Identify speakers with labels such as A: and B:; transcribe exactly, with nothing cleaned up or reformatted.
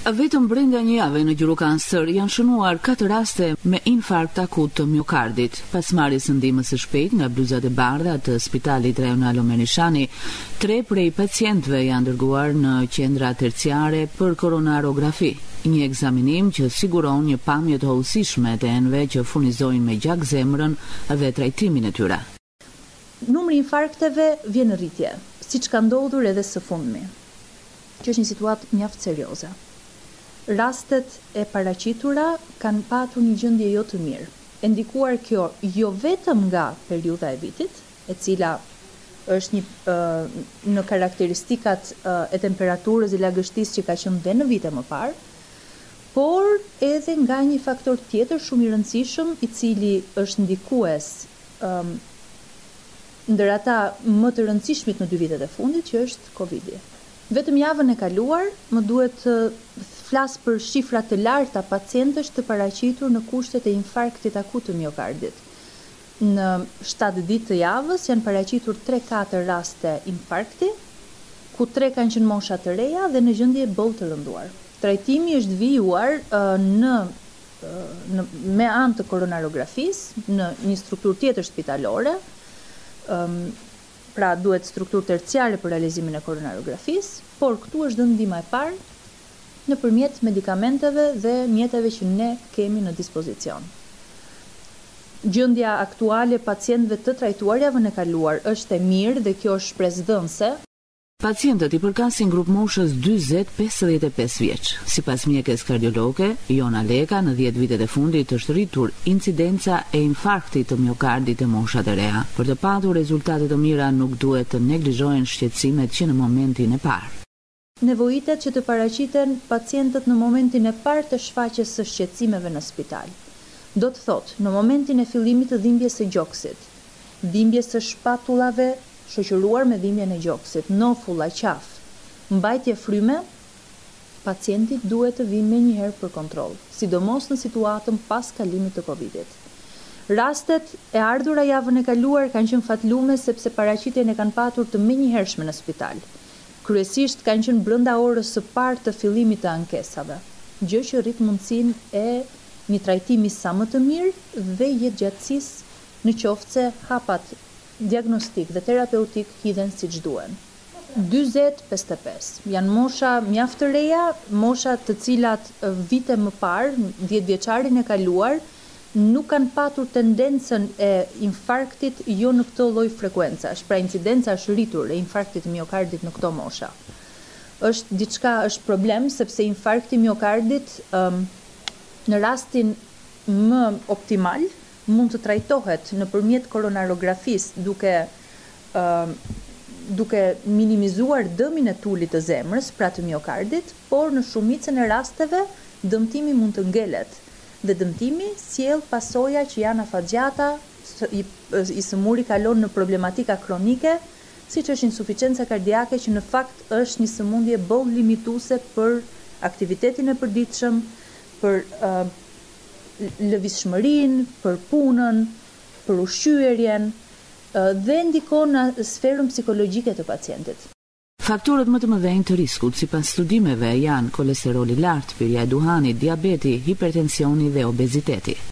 A: Vetëm brenda një jave në Gjirokastër janë shënuar katër raste me infarkt akut të miokardit. Pas marrjes së ndihmës së shpejtë nga bluzat e bardha të Spitalit Rajonal Omenishani, tre prej pacientëve janë dërguar në qendra terciare për koronarografi, një ekzaminim që siguron një pamje të hollësishme të enëve që furnizojnë me gjak zemrën dhe trajtimin e tyre.
B: Numri i infarkteve vjen në rritje, siç ka ndodhur edhe së fundmi, që është një situatë mjaft serioze. Rastet e paraqitura kanë patur një gjendje jo të mirë. E ndikuar kjo jo vetëm nga periudha e vitit, e cila është një uh, në karakteristikat uh, e temperaturës dhe lagështisë që ka qenë dhe në vite më parë, por edhe nga një faktor tjetër shumë i rëndësishëm, i cili është ndikues um, ndër ata më të rëndësishmit në dy vitet e fundit, që është Covidi. Vetëm javën e kaluar, më duhet të flas për shifra të larta pacientësh të paraqitur në kushtet e infarktit akut të miokardit. Në shtatë ditë të javës janë paraqitur tre katër raste infarkti, ku tre kanë qenë mosha të reja dhe në gjendje boll të rënduar. Trajtimi është vijuar uh, në, uh, në me anë të koronarografisë në një strukturë tjetër spitalore. Um, pra duhet strukturë terciare për realizimin e koronarografisë, por këtu është dhënë ndihma e parë nëpërmjet medikamenteve dhe mjeteve që ne kemi në dispozicion. Gjendja aktuale e pacientëve të trajtuar javën e kaluar është e mirë dhe kjo është shpresëdhënëse.
A: Pacientët i përkasin grup moshës dyzet pesëdhjetë e pesë vjeç. Sipas mjekes kardiologe Jona Leka, në dhjetë vitet e fundit është rritur incidenca e infarktit të miokardit e moshat e reja. Për të patur rezultate të mira nuk duhet të neglizhohen shqetësimet që në momentin e parë.
B: Nevojitet që të paraqiten pacientët në momentin e parë të shfaqjes së shqetësimeve në spital. Do të thotë, në momentin e fillimit të dhimbjes së gjoksit, dhimbjes së shpatullave shoqëruar me dhimbjen e gjoksit, nofulla, qaf, mbajtje fryme, pacienti duhet të vijë menjëherë për kontroll, sidomos në situatën pas kalimit të Covidit. Rastet e ardhura javën e kaluar kanë qenë fatlume sepse paraqitjen e kanë patur të menjëhershme në spital. Kryesisht kanë qenë brenda orës së parë të fillimit të ankesave, gjë që rrit mundësinë e një trajtimi sa më të mirë dhe jetëgjatësisë në qoftë se hapat diagnostik dhe terapeutik hidhen siç duhen. dyzet pesëdhjetë e pesë janë mosha mjaft të reja, mosha të cilat vite më parë, dhjetë vjeçarin e kaluar, nuk kanë patur tendencën e infarktit jo në këto lloj frekuencash, pra incidenca është rritur e infarktit të miokardit në këto mosha. Është diçka, është problem sepse infarkti i miokardit um, në rastin më optimal mund të trajtohet nëpërmjet koronarografisë duke uh, duke minimizuar dëmin e tulit të zemrës, pra të miokardit, por në shumicën e rasteve dëmtimi mund të ngelet dhe dëmtimi sjell pasoja që janë afatgjata, i, i sëmuri kalon në problematika kronike, siç është insuficienca kardiake, që në fakt është një sëmundje boll limituese për aktivitetin e përditshëm, për uh, lëvizshmërinë, për punën, për ushqyerjen dhe ndikon në sferën psikologjike të pacientit.
A: Faktorët më të mëdhenj të riskut sipas studimeve janë kolesteroli i lartë, pirja e duhanit, diabeti, hipertensioni dhe obeziteti.